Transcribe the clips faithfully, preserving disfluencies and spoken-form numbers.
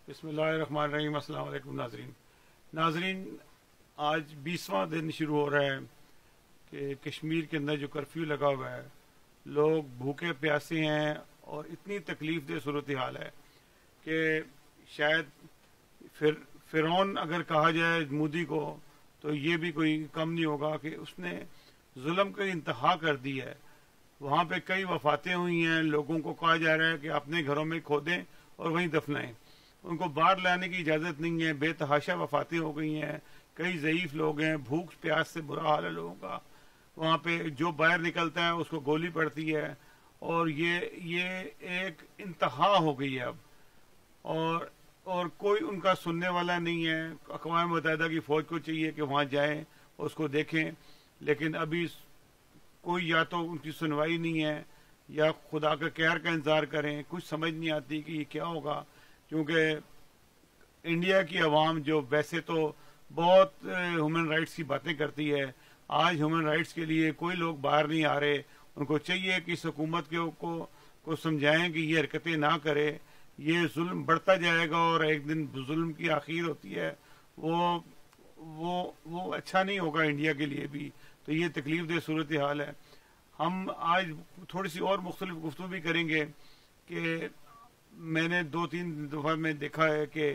बिस्मिल्लाहिर्रहमानिर्रहीम। अस्सलाम वालेकुम नाजरीन नाजरीन आज बीसवां दिन शुरू हो रहा है कि कश्मीर के अंदर जो कर्फ्यू लगा हुआ है, लोग भूखे प्यासे हैं और इतनी तकलीफ दे सूरत हाल है कि शायद फिर फिरौन अगर कहा जाए मोदी को तो ये भी कोई कम नहीं होगा कि उसने जुल्म की इंतहा कर दी है। वहाँ पे कई वफातें हुई हैं, लोगों को कहा जा रहा है कि अपने घरों में खोदें और वहीं दफनाएं, उनको बाहर लाने की इजाज़त नहीं है। बेतहाशा वफातें हो गई हैं, कई ज़ईफ लोग हैं, भूख प्यास से बुरा हाल है लोगों का। वहाँ पे जो बाहर निकलता है उसको गोली पड़ती है और ये ये एक इंतहा हो गई है अब। और और कोई उनका सुनने वाला नहीं है। अक़वाम मुत्तहिदा की फ़ौज को चाहिए कि वहाँ जाएं और उसको देखें, लेकिन अभी कोई या तो उनकी सुनवाई नहीं है या खुदा का कहर का इंतज़ार करें। कुछ समझ नहीं आती कि ये क्या होगा, क्योंकि इंडिया की आवाम जो वैसे तो बहुत ह्यूमन राइट्स की बातें करती है, आज ह्यूमन राइट्स के लिए कोई लोग बाहर नहीं आ रहे। उनको चाहिए कि इस हुकूमत के को, को समझाएं कि ये हरकतें ना करे, ये जुल्म बढ़ता जाएगा और एक दिन जुल्म की आखिर होती है, वो वो वो अच्छा नहीं होगा इंडिया के लिए भी। तो ये तकलीफ दे सूरत हाल है। हम आज थोड़ी सी और मुख्तलिफ गुफ्तगू भी करेंगे कि मैंने दो तीन दफ़ा में देखा है कि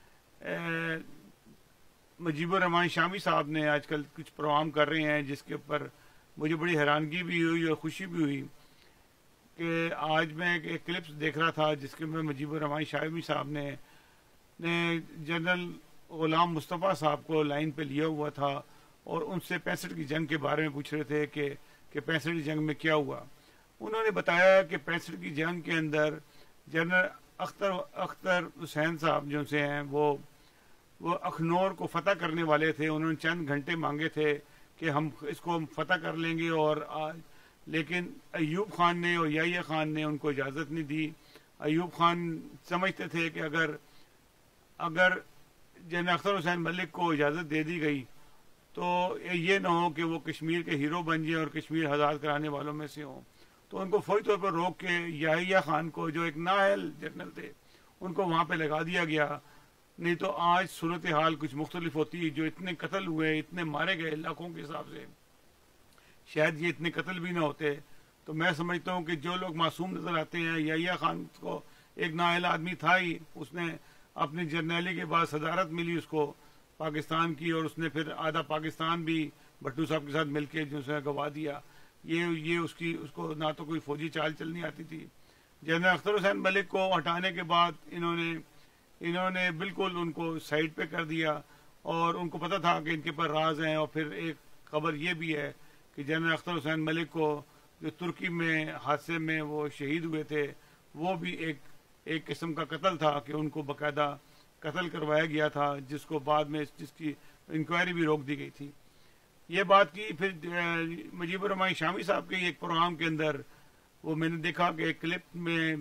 मुजीबुर रहमान शामी साहब ने आजकल कुछ प्रोग्राम कर रहे हैं जिसके ऊपर मुझे बड़ी हैरानगी भी हुई और खुशी भी हुई कि आज मैं एक क्लिप्स देख रहा था जिसके में मुजीबुर रहमान शामी साहब ने ने जनरल गुलाम मुस्तफ़ा साहब को लाइन पे लिया हुआ था और उनसे पैंसठ की जंग के बारे में पूछ रहे थे कि कि पैंसठ की जंग में क्या हुआ। उन्होंने बताया कि पैंसठ की जंग के अंदर जनरल अख्तर अख्तर हुसैन साहब जो से हैं वो वो अखनौर को फतह करने वाले थे। उन्होंने चंद घंटे मांगे थे कि हम इसको फतह कर लेंगे और आज, लेकिन अयूब खान ने और याहिया खान ने उनको इजाज़त नहीं दी। अयूब खान समझते थे कि अगर अगर जनरल अख्तर हुसैन मलिक को इजाज़त दे दी गई तो ये ना हो कि वो कश्मीर के हीरो बन जाए और कश्मीर आज़ाद कराने वालों में से हों। तो उनको फौरी तौर पर रोक के याहिया खान को, जो एक नाअहल जनरल थे, उनको वहाँ पे लगा दिया गया। नहीं तो आज सूरत हाल कुछ मुख्तलिफ होती। जो इतने कत्ल हुए, इतने मारे गए लाखों के हिसाब से, शायद ये इतने कत्ल भी ना होते। तो मैं समझता हूँ कि जो लोग मासूम नजर आते हैं, याहिया खान को एक नाअहल आदमी था ही, उसने अपनी जर्नैली के बाद सदारत मिली उसको पाकिस्तान की और उसने फिर आधा पाकिस्तान भी भट्टू साहब के साथ मिलके जो उसने गवा दिया। ये ये उसकी उसको ना तो कोई फौजी चाल चलनी आती थी। जनरल अख्तर हुसैन मलिक को हटाने के बाद इन्होंने इन्होंने बिल्कुल उनको साइड पे कर दिया और उनको पता था कि इनके पर राज हैं। और फिर एक खबर ये भी है कि जनरल अख्तर हुसैन मलिक को जो तुर्की में हादसे में वो शहीद हुए थे, वो भी एक एक किस्म का कत्ल था कि उनको बाकायदा कत्ल करवाया गया था, जिसको बाद में जिसकी इंक्वायरी भी रोक दी गई थी। ये बात की फिर मुजीबुर रहमान शामी साहब के एक प्रोग्राम के अंदर वो मैंने देखा कि एक क्लिप में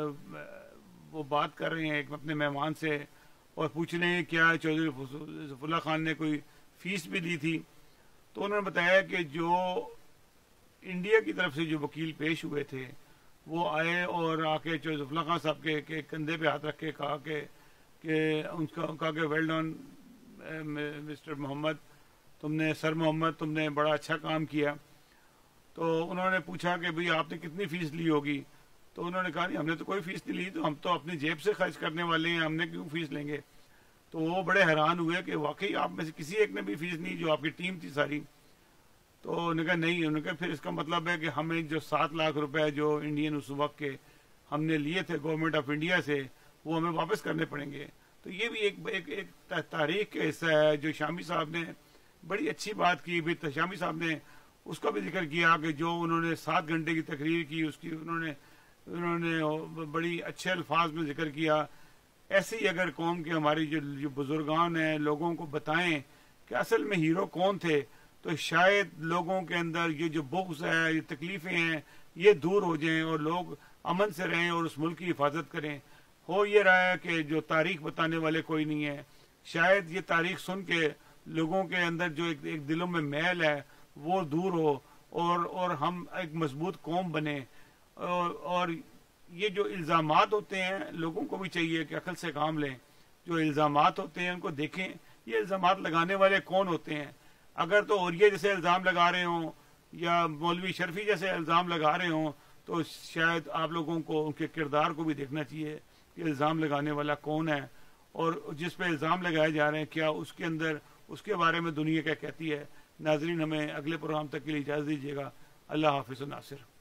वो बात कर रहे हैं एक अपने मेहमान से और पूछ रहे हैं क्या चौधरी ज़फ़रुल्लाह खान ने कोई फीस भी ली थी। तो उन्होंने बताया कि जो इंडिया की तरफ से जो वकील पेश हुए थे वो आए और आके चौधरी ज़फ़रुल्लाह खान साहब के, के कंधे पे हाथ रख के कहा कि कि उनका कहा कि वेल डन मिस्टर मोहम्मद, तुमने सर मोहम्मद तुमने बड़ा अच्छा काम किया। तो उन्होंने पूछा कि भाई आपने कितनी फ़ीस ली होगी। तो उन्होंने कहा नहीं हमने तो कोई फ़ीस नहीं ली, तो हम तो अपनी जेब से खर्च करने वाले हैं, हमने क्यों फ़ीस लेंगे। तो वो बड़े हैरान हुए कि वाकई आप में से किसी एक ने भी फ़ीस नहीं, जो आपकी टीम थी सारी। तो उन्होंने कहा नहीं। उन्होंने कहा फिर इसका मतलब है कि हमें जो सात लाख रुपए जो इंडियन उस वक्त के हमने लिए थे गवर्नमेंट ऑफ इंडिया से, वो हमें वापस करने पड़ेंगे। तो ये भी एक एक, एक तारीख का हिस्सा है जो शामी साहब ने बड़ी अच्छी बात की। भी शामी साहब ने उसका भी जिक्र किया कि जो उन्होंने सात घंटे की तकरीर की उसकी उन्होंने उन्होंने बड़ी अच्छे अल्फाज में जिक्र किया। ऐसे ही अगर कौम के हमारी जो जो बुजुर्गान हैं लोगों को बताएं कि असल में हीरो कौन थे, तो शायद लोगों के अंदर ये जो बुग़्ज़ है, ये तकलीफ़ें हैं, ये दूर हो जाएं और लोग अमन से रहें और उस मुल्क की हिफाजत करें। हो ये रहा है कि जो तारीख बताने वाले कोई नहीं है। शायद ये तारीख सुन के लोगों के अंदर जो एक, एक दिलों में मैल है वो दूर हो और और हम एक मजबूत कौम बने। और, और ये जो इल्ज़ामात होते हैं लोगों को भी चाहिए कि अकल से काम लें जो इल्ज़ामात होते हैं उनको देखें, ये इल्ज़ामात लगाने वाले कौन होते हैं। अगर तो औरिया जैसे इल्ज़ाम लगा रहे हों या मौलवी शर्फी जैसे इल्ज़ाम लगा रहे हों तो शायद आप लोगों को उनके किरदार को भी देखना चाहिए कि इल्ज़ाम लगाने वाला कौन है और जिस पे इल्ज़ाम लगाए जा रहे हैं क्या उसके अंदर उसके बारे में दुनिया क्या कहती है। नाजरीन, हमें अगले प्रोग्राम तक के लिए इजाज़त दीजिएगा। अल्लाह हाफिज़ नासिर।